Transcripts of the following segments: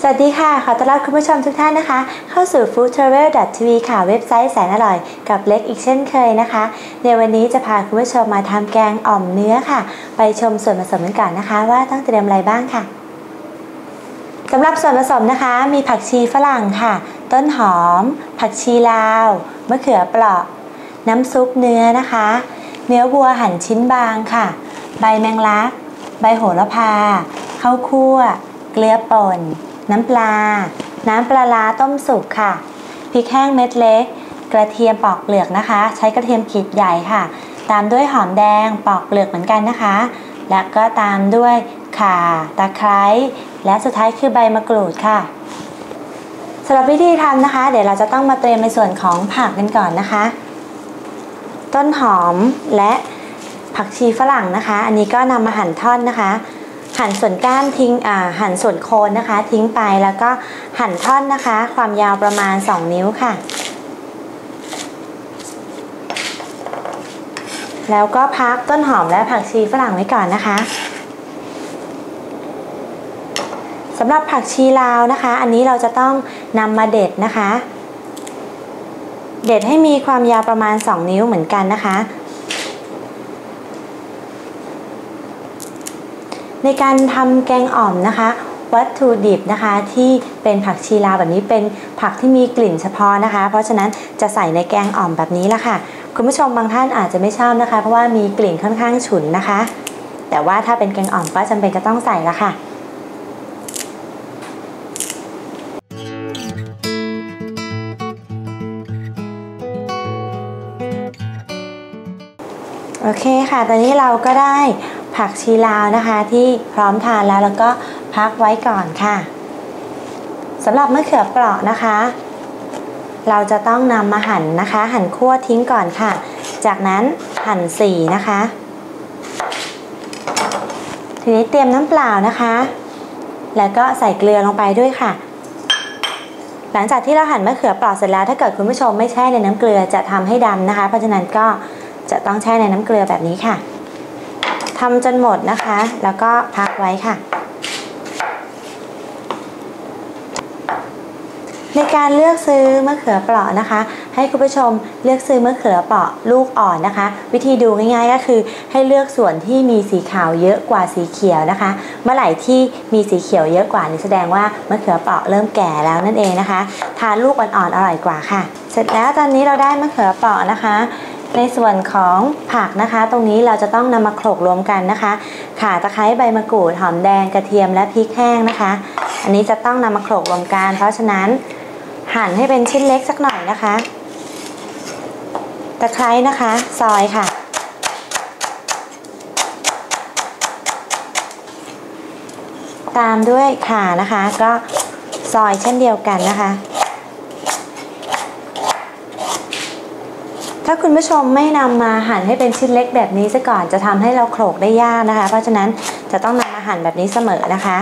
วัสดีค่ะขอต้อนรับคุณผู้ชมทุกท่านนะคะเข้าสู่ foodtravel.tv ค่ะเว็บไซต์แสนอร่อยกับเล็กอีกเช่นเคยนะคะในวันนี้จะพาคุณผู้ชมมาทำแกงอ่อมเนื้อค่ะไปชมส่วนผสมกันก่อนนะคะว่าต้องเตรียมอะไรบ้างค่ะสำหรับส่วนผสมนะคะมีผักชีฝรั่งค่ะต้นหอมผักชีลาวมะเขือเปราะน้ำซุปเนื้อนะคะเนื้อวัวหั่นชิ้นบางค่ะใบแมงลักใบโหระพาข้าวคั่วเกลือป่นน้ำปลาน้ำปลาร้าต้มสุกค่ะพริกแห้งเม็ดเล็กกระเทียมปอกเปลือกนะคะใช้กระเทียมขีดใหญ่ค่ะตามด้วยหอมแดงปอกเปลือกเหมือนกันนะคะและก็ตามด้วยข่าตะไคร้และสุดท้ายคือใบมะกรูดค่ะสำหรับวิธีทำนะคะเดี๋ยวเราจะต้องมาเตรียมในส่วนของผักกันก่อนนะคะต้นหอมและผักชีฝรั่งนะคะอันนี้ก็นำมาหั่นท่อนนะคะหั่นส่วนก้านทิ้งหั่นส่วนโคนนะคะทิ้งไปแล้วก็หั่นท่อนนะคะความยาวประมาณ2 นิ้วค่ะแล้วก็พักต้นหอมและผักชีฝรั่งไว้ก่อนนะคะสำหรับผักชีลาวนะคะอันนี้เราจะต้องนำมาเด็ดนะคะเด็ดให้มีความยาวประมาณ2 นิ้วเหมือนกันนะคะในการทำแกงอ่อมนะคะวัตถุดิบนะคะที่เป็นผักชีลาวแบบนี้เป็นผักที่มีกลิ่นเฉพาะนะคะเพราะฉะนั้นจะใส่ในแกงอ่อมแบบนี้ละค่ะคุณผู้ชมบางท่านอาจจะไม่ชอบนะคะเพราะว่ามีกลิ่นค่อนข้างฉุนนะคะแต่ว่าถ้าเป็นแกงอ่อมก็จำเป็นจะต้องใส่ละค่ะโอเคค่ะตอนนี้เราก็ได้ผักชีลาวนะคะที่พร้อมทานแล้วก็พักไว้ก่อนค่ะสำหรับมะเขือเปราะนะคะเราจะต้องนำมาหั่นนะคะหั่นคั่วทิ้งก่อนค่ะจากนั้นหั่น4นะคะทีนี้เตรียมน้ำเปล่านะคะแล้วก็ใส่เกลือลงไปด้วยค่ะหลังจากที่เราหั่นมะเขือเปราะเสร็จแล้วถ้าเกิดคุณผู้ชมไม่แช่ในน้ำเกลือจะทำให้ดำนะคะเพราะฉะนั้นก็จะต้องแช่ในน้ำเกลือแบบนี้ค่ะทำจนหมดนะคะแล้วก็พักไว้ค่ะในการเลือกซื้อมะเขือเปราะนะคะให้คุณผู้ชมเลือกซื้อมะเขือเปราะลูกอ่อนนะคะวิธีดูง่ายๆก็คือให้เลือกส่วนที่มีสีขาวเยอะกว่าสีเขียวนะคะเมื่อไหร่ที่มีสีเขียวเยอะกว่านี่แสดงว่ามะเขือเปราะเริ่มแก่แล้วนั่นเองนะคะทานลูกอ่อนๆอร่อยกว่าค่ะเสร็จแล้วตอนนี้เราได้มะเขือเปราะนะคะในส่วนของผักนะคะตรงนี้เราจะต้องนำมาโขลกรวมกันนะคะข่าตะไคร้ใบมะกรูดหอมแดงกระเทียมและพริกแห้งนะคะอันนี้จะต้องนำมาโขลกรวมกันเพราะฉะนั้นหั่นให้เป็นชิ้นเล็กสักหน่อยนะคะตะไคร้นะคะซอยค่ะตามด้วยข่านะคะก็ซอยเช่นเดียวกันนะคะถ้าคุณผู้ชมไม่นำมาหั่นให้เป็นชิ้นเล็กแบบนี้ซะก่อนจะทำให้เราโขลกได้ยากนะคะเพราะฉะนั้นจะต้องนำมาหั่นแบบนี้เสมอนะคะ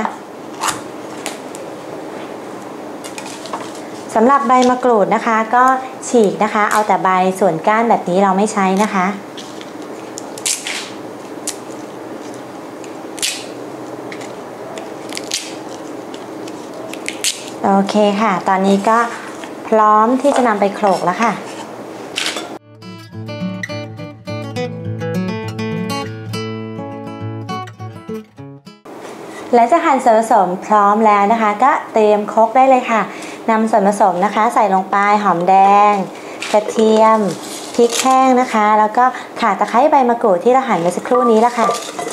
สำหรับใบมะกรูดนะคะก็ฉีกนะคะเอาแต่ใบส่วนก้านแบบนี้เราไม่ใช้นะคะโอเคค่ะตอนนี้ก็พร้อมที่จะนำไปโขลกแล้วค่ะและจะหั่นส่วนผสมพร้อมแล้วนะคะก็เตรียมครกได้เลยค่ะนำส่วนผสมนะคะใส่ลงไปหอมแดงกระเทียมพริกแห้งนะคะแล้วก็ข่าตะไคร้ใบมะกรูดที่เราหั่นเมื่อสักครู่นี้แล้วค่ะ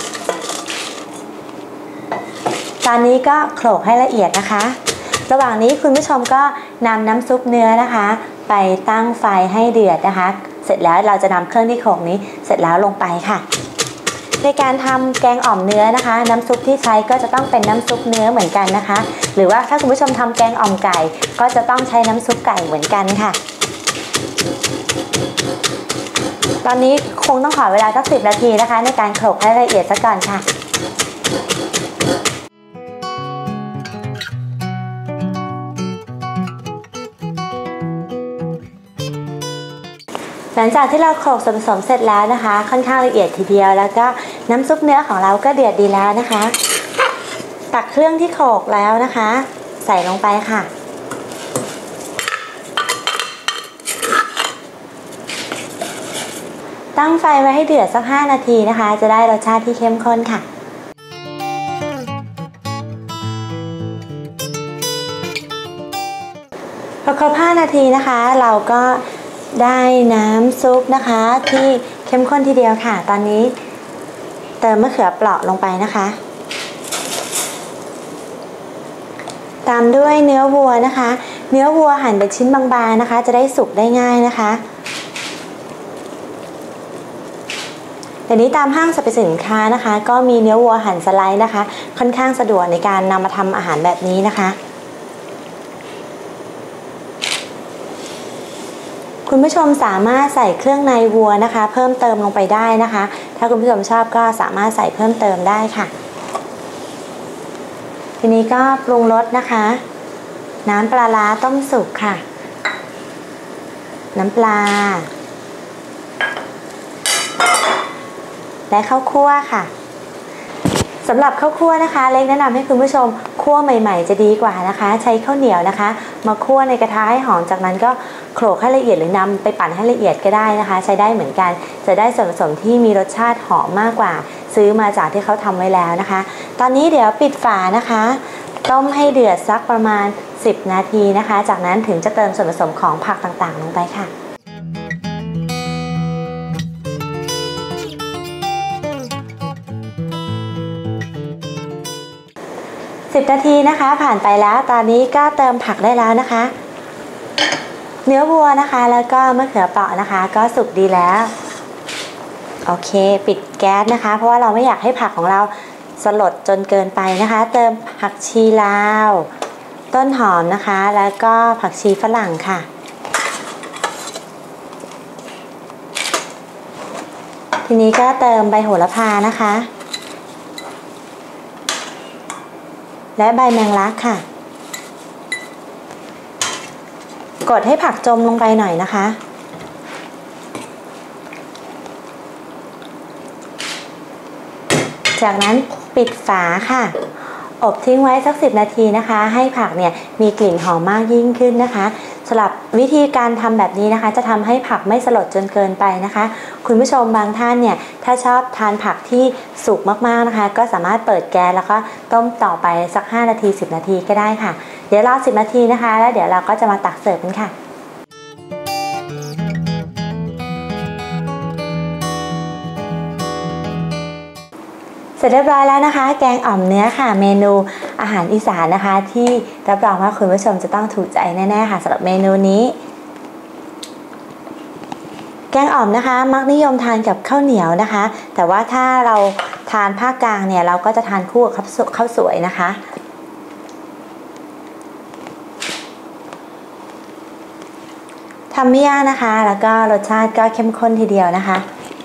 ตอนนี้ก็โขลกให้ละเอียดนะคะระหว่างนี้คุณผู้ชมก็นำน้ำซุปเนื้อนะคะไปตั้งไฟให้เดือดนะคะเสร็จแล้วเราจะนำเครื่องที่โขลกนี้เสร็จแล้วลงไปค่ะในการทำแกงอ่อมเนื้อนะคะน้ำซุปที่ใช้ก็จะต้องเป็นน้ำซุปเนื้อเหมือนกันนะคะหรือว่าถ้าคุณผู้ชมทำแกงอ่อมไก่ก็จะต้องใช้น้ำซุปไก่เหมือนกันค่ะตอนนี้คงต้องขอเวลาสัก10 นาทีนะคะในการโขลกให้ละเอียดซะก่อนค่ะหลังจากที่เราโขลกส่วนผสมเสร็จแล้วนะคะค่อนข้างละเอียดทีเดียวแล้วก็น้ำซุปเนื้อของเราก็เดือดดีแล้วนะคะตักเครื่องที่โขลกแล้วนะคะใส่ลงไปค่ะตั้งไฟไว้ให้เดือดสัก5 นาทีนะคะจะได้รสชาติที่เข้มข้นค่ะพอครบ5 นาทีนะคะเราก็ได้น้ำซุปนะคะที่เข้มข้นทีเดียวค่ะตอนนี้เติมมะเขือเปราะลงไปนะคะตามด้วยเนื้อวัวนะคะเนื้อวัวหั่นเป็นชิ้นบางๆนะคะจะได้สุกได้ง่ายนะคะเดี๋ยวนี้ตามห้างสรรพสินค้านะคะก็มีเนื้อวัวหั่นสไลด์นะคะค่อนข้างสะดวกในการนำมาทำอาหารแบบนี้นะคะคุณผู้ชมสามารถใส่เครื่องในวัวนะคะเพิ่มเติมลงไปได้นะคะถ้าคุณผู้ชมชอบก็สามารถใส่เพิ่มเติมได้ค่ะทีนี้ก็ปรุงรสนะคะน้ำปลาร้าต้มสุกค่ะน้ำปลาและข้าวคั่วค่ะสำหรับข้าวคั่วนะคะเล็กแนะนำให้คุณผู้ชมคั่วใหม่ๆจะดีกว่านะคะใช้ข้าวเหนียวนะคะมาคั่วในกระทะให้หอมจากนั้นก็โขลกให้ละเอียดหรือนำไปปั่นให้ละเอียดก็ได้นะคะใช้ได้เหมือนกันจะได้ส่วนผสมที่มีรสชาติหอมมากกว่าซื้อมาจากที่เขาทำไว้แล้วนะคะตอนนี้เดี๋ยวปิดฝานะคะต้มให้เดือดสักประมาณ10 นาทีนะคะจากนั้นถึงจะเติมส่วนผสมของผักต่างๆลงไปค่ะ10 นาทีนะคะผ่านไปแล้วตอนนี้ก็เติมผักได้แล้วนะคะเนื้อวัวนะคะแล้วก็มะเขือเปราะนะคะก็สุกดีแล้วโอเคปิดแก๊สนะคะเพราะว่าเราไม่อยากให้ผักของเราสลดจนเกินไปนะคะเติมผักชีลาวต้นหอมนะคะแล้วก็ผักชีฝรั่งค่ะทีนี้ก็เติมใบโหระพานะคะและใบแมงลักค่ะกดให้ผักจมลงไปหน่อยนะคะจากนั้นปิดฝาค่ะอบทิ้งไว้สัก10 นาทีนะคะให้ผักเนี่ยมีกลิ่นหอมมากยิ่งขึ้นนะคะสำหรับวิธีการทำแบบนี้นะคะจะทำให้ผักไม่สลดจนเกินไปนะคะคุณผู้ชมบางท่านเนี่ยถ้าชอบทานผักที่สุกมากๆนะคะก็สามารถเปิดแก๊สแล้วก็ต้มต่อไปสัก5 นาที10 นาทีก็ได้ค่ะเดี๋ยวรอ10 นาทีนะคะแล้วเดี๋ยวเราก็จะมาตักเสิร์ฟกันค่ะเสร็จเรียบร้อยแล้วนะคะแกงอ่อมเนื้อค่ะเมนูอาหารอีสานนะคะที่รับรองว่าคุณผู้ชมจะต้องถูกใจแน่ๆค่ะสำหรับเมนูนี้แกงอ่อมนะคะมักนิยมทานกับข้าวเหนียวนะคะแต่ว่าถ้าเราทานภาคกลางเนี่ยเราก็จะทานคู่กับข้าวสวยนะคะทำไม่ยากนะคะแล้วก็รสชาติก็เข้มข้นทีเดียวนะคะ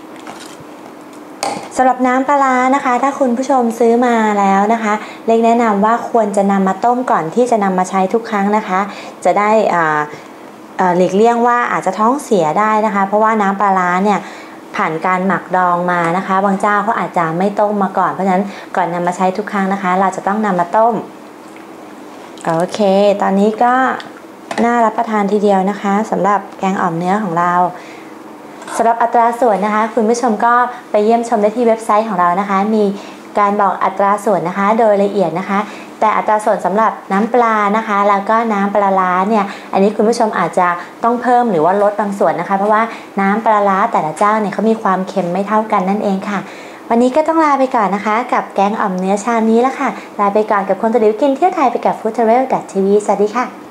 สำหรับน้ำปลาร้านะคะถ้าคุณผู้ชมซื้อมาแล้วนะคะเล็กแนะนำว่าควรจะนำมาต้มก่อนที่จะนำมาใช้ทุกครั้งนะคะจะได้หลีกเลี่ยงว่าอาจจะท้องเสียได้นะคะเพราะว่าน้ำปลาร้าเนี่ยผ่านการหมักดองมานะคะบางเจ้าเขาอาจจะไม่ต้มมาก่อนเพราะฉะนั้นก่อนนำมาใช้ทุกครั้งนะคะเราจะต้องนำมาต้มโอเคตอนนี้ก็น่ารับประทานทีเดียวนะคะสำหรับแกงอ่อมเนื้อของเราสำหรับอัตราส่วนนะคะคุณผู้ชมก็ไปเยี่ยมชมได้ที่เว็บไซต์ของเรานะคะมีการบอกอัตราส่วนนะคะโดยละเอียดนะคะแต่อัตราส่วนสำหรับน้ำปลานะคะแล้วก็น้ำปลาร้าเนี่ยอันนี้คุณผู้ชมอาจจะต้องเพิ่มหรือว่าลดบางส่วนนะคะเพราะว่าน้ำปลาร้าแต่ละเจ้าเนี่ยเขามีความเค็มไม่เท่ากันนั่นเองค่ะวันนี้ก็ต้องลาไปก่อนนะคะกับแกงอ่อมเนื้อชามนี้แล้วค่ะลาไปก่อนกับคนตะลิวกินเที่ยวไทยไปกับ foodtravel.tv สวัสดีค่ะ